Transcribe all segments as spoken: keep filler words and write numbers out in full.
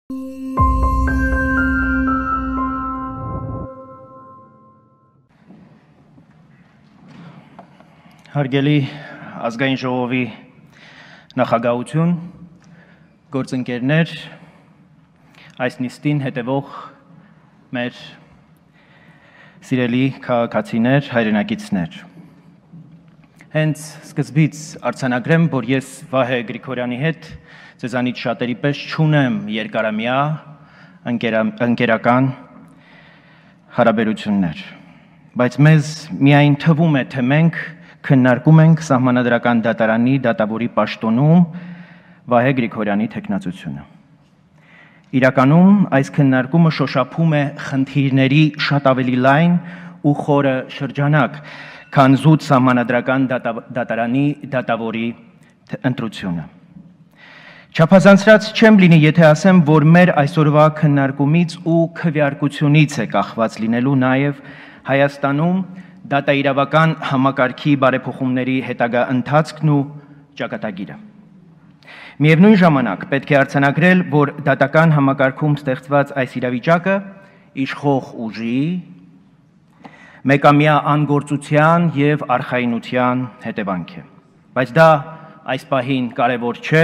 Հարգելի ազգային ժողովի նախագահություն, գործընկերներ, այս նիստին հետևող մեր սիրելի քաղաքացիներ, հայրենակիցներ։ Հենց սկզբից արձանագրեմ, որ ես Վահե Գրիգորյանի հետ ձեզանից շատերի պես չունեմ երկարամյա ընկերական հարաբերություններ, բայց մեզ միայն թվում է, թե մենք քննարկում ենք Սահմանադրական դատարանի դատավորի պաշտոնում Վահե Գրիգորյանի թեկնածությունը։ Իրականում այս քննարկումը շոշափում է խնդիրների շատ ավելի լայն ու խորը շրջանակ, քան զուտ Սահմանադրական դատարանի դատավորի ընտրությունը։ Չափազանցրած չեմ լինի, եթե ասեմ, որ մեր այսօրվա քննարկումից ու քվեարկությունից է կախված լինելու նաև Հայաստանում դատաիրավական համակարգի բարեփոխումների հետագա ընթացքն ու ճակատագիրը։ Միևնույն ժամանակ պետք է արձանագրել, որ դատական համակարգում ստեղծված այս իրավիճակը իշխող ուժի, մեկամյա անգործության և արխայինության հետևանք է։ Բայց դա այս պահին կարևոր չէ,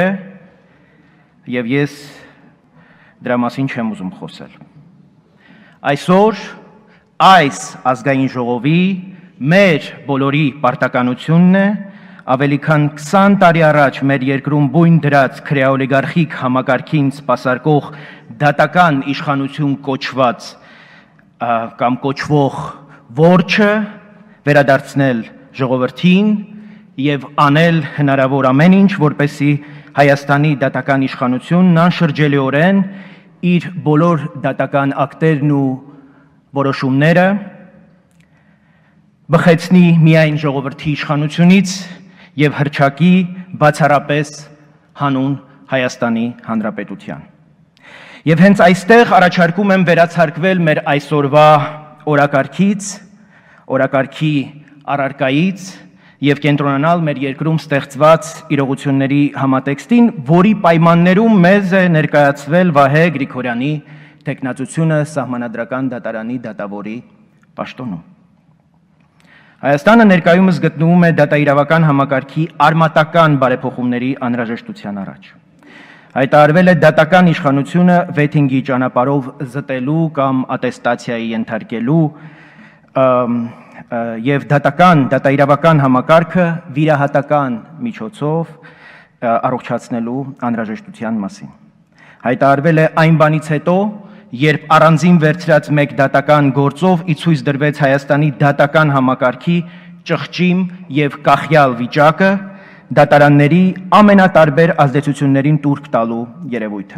և ես դրա մասին չեմ ուզում խոսել։ Այսօր այս ազգային ժողովի մեր բոլորի պարտականությունն է ավելի քան քսան տարի առաջ մեր երկրում բույն դրած քրեաօլիգարխիկ համակարգին սպասարկող դատական իշխանություն կոչված կամ կոչվող որջը վերադարձնել ժողովրդին և անել հնարավոր ամեն ինչ, որպեսզի Հայաստանի դատական իշխանությունն անշրջելիորեն իր բոլոր դատական ակտերն ու որոշումները բխեցնի միայն ժողովրդի իշխանությունից և հռչակի բացառապես հանուն Հայաստանի Հանրապետության։ Եվ հենց այստեղ առաջարկում եմ վերացարկվել մեր այսօրվա օրակարգից, օրակարգի առարկայից և կենտրոնանալ մեր երկրում ստեղծված իրողությունների համատեքստին, որի պայմաններում մեզ է ներկայացվել Վահե Գրիգորյանի թեկնածությունը Սահմանադրական դատարանի դատավորի պաշտոնում։ Հայաստանը ներկայումս գտնվում է դատաիրավական համակարգի արմատական բարեփոխումների անհրաժեշտության առաջ։ Հայտարարվել է դատական իշխանությունը վեթինգի ճանապարհով զտելու կամ ատեստացիայի ենթարկելու և դատական, դատաիրավական համակարգը վիրահատական միջոցով առողջացնելու անհրաժեշտության մասին։ Հայտարարվել է այն բանից հետո, երբ առանձին վերցրած մեկ դատական գործով ի ցույց դրվեց Հայաստանի դատական համակարգի ճղճիմ և կախյալ վիճակը, դատարանների ամենատարբեր ազդեցություններին տուրք տալու երևույթը։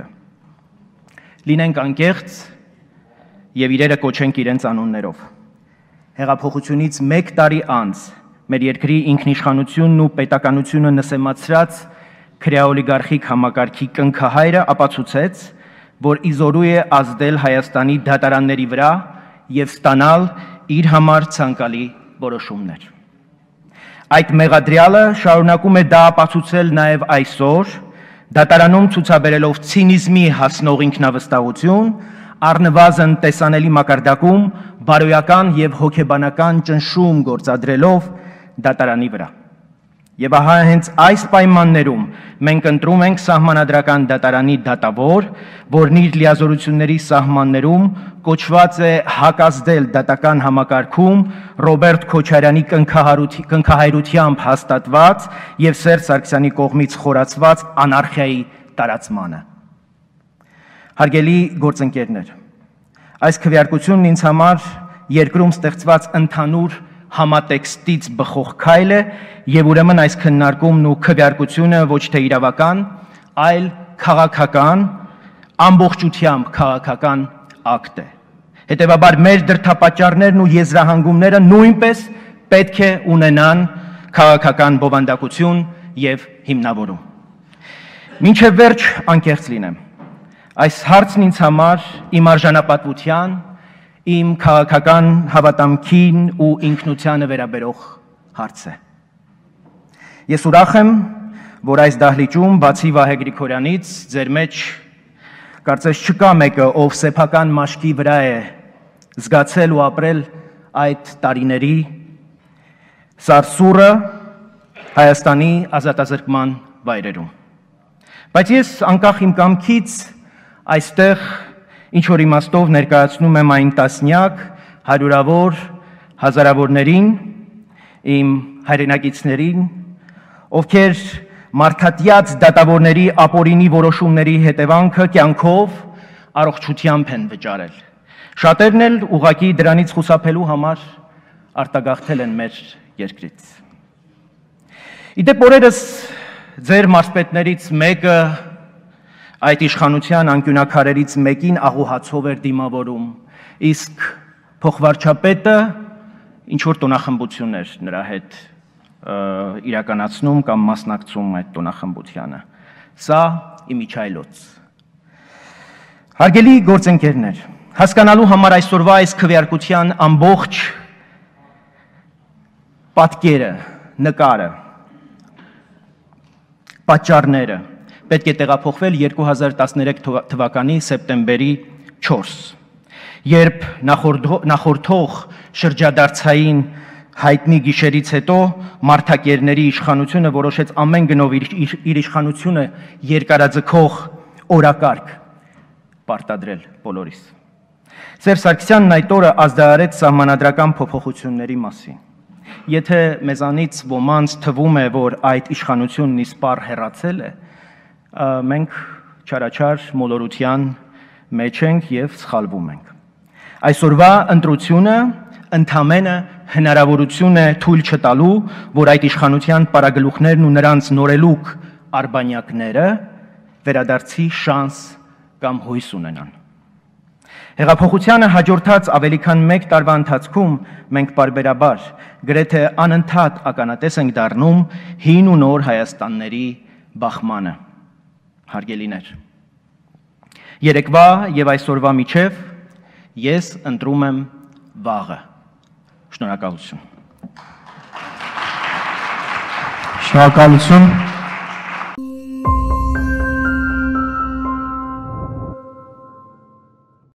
Լինենք անկեղծ և իրերը կոչենք իրենց անուններով։ Հեղափոխությունից մեկ տարի անց մեր երկրի ինքնիշխանությունն ու պետականությունը նսեմացրած քրեաօլիգարխիկ համակարգի կնքահայրը ապացուցեց, որ իզորու է ազդել Հայաստանի դատարանների վրա և ստանալ իր համար ցանկալի որոշումներ։ Այդ մեղադրյալը շարունակում է դա ապացուցել նաև այսօր, դատարանում ցուցաբերելով ցինիզմի հասնող ինքնավստահություն, առնվազն տեսանելի մակարդակում բարոյական և հոգեբանական ճնշում գործադրելով դատարանի վրա։ Եվ ահա հենց այս պայմաններում մենք ընտրում ենք Սահմանադրական դատարանի դատավոր, որն իր լիազորությունների սահմաններում կոչված է հակազդել դատական համակարգում Ռոբերտ Քոչարյանի կնքահայրությամբ հաստատված և Սերժ Սարգսյանի կողմից խորացված անարխիայի տարածմանը։ Հարգելի գործընկերներ, այս քվեարկությունն ինձ համար երկրում ստեղծված ընդհանուր համատեքստից բխող քայլ է և ուրեմն այս քննարկումն ու քվեարկությունը ոչ թե իրավական, այլ քաղաքական, ամբողջությամբ քաղաքական ակտ է։ Հետևաբար մեր դրդապատճառներն ու եզրահանգումները նույնպես պետք է ունենան քաղաքական բովանդակություն և հիմնավորում։ Մինչև վերջ անկեղծ լինեմ։ Այս հարցն ինձ համար իմ արժանապատվության, իմ քաղաքական հավատամքին ու ինքնությանը վերաբերող հարց է։ Ես ուրախ եմ, որ այս դահլիճում բացի Վահե Գրիգորյանից ձեր մեջ Կարծես չկա մեկը, ով սեփական մաշկի վրա է զգացել ու ապրել այդ տարիների սարսուռը Հայաստանի ազատազրկման վայրերում։ Բայց ես անկախ իմ կամքից այստեղ ինչ-որ իմաստով ներկայացնում եմ այն տասնյակ, հարյուրավոր, հազարավորներին, իմ հայրենակիցներին, ովքեր մարդատյաց դատավորների ապօրինի որոշումների հետևանքը կյանքով առողջությամբ են վճարել։ Շատերն էլ ուղղակի դրանից խուսափելու համար արտագաղթել են մեր երկրից։ Իդեպ օրերս ձեր մարզպետներից մեկը այդ իշխանության անկյունակարերից մեկին աղոհացով էր դիմավորում, իսկ փոխվարչապետը ինչ-որ տոնախմբություն էր նրա հետ իրականացնում կամ մասնակցում այդ տոնախմբությանը։ Սա իմիջայլոց։ Հարգելի գործընկերներ, հասկանալու համար այսօրվա այս քվեարկության ամբողջ պատկերը, նկարը, պատճառները պետք է տեղափոխվել երկու հազար տասներեք թվականի սեպտեմբերի չորս, երբ նախորդող շրջադարձային հայտնի գիշերից հետո մարդակերների իշխանությունը որոշեց ամեն գնով իր իշխանությունը երկարաձգող օրակարգ պարտադրել բոլորիս։ Սերժ Սարգսյանն այդ օրը ազդարարեց սահմանադրական փոփոխությունների մասին։ Եթե մեզանից ոմանց թվում է, որ այդ իշխանությունն իսպառ հեռացել է, մենք չարաչար մոլորության մեջ ենք և սխալվում ենք։ Այսօրվա ընտրությունը ընդամենը հնարավորություն է թույլ չտալու, որ այդ իշխանության պարագլուխներն ու նրանց նորելուկ արբանյակները վերադարձի շանս կամ հույս ունենան։ Հեղափոխությանը հաջորդած ավելի քան մեկ տարվա ընթացքում մենք պարբերաբար գրեթե անընդհատ ականատես ենք դառնում հին ու նոր Հայաստանների բախմանը։ Հարգելիներ, երեկվա և այսօրվա միջև ես ընտրում եմ վաղը։ Շնորհակալություն։ Շնորհակալություն։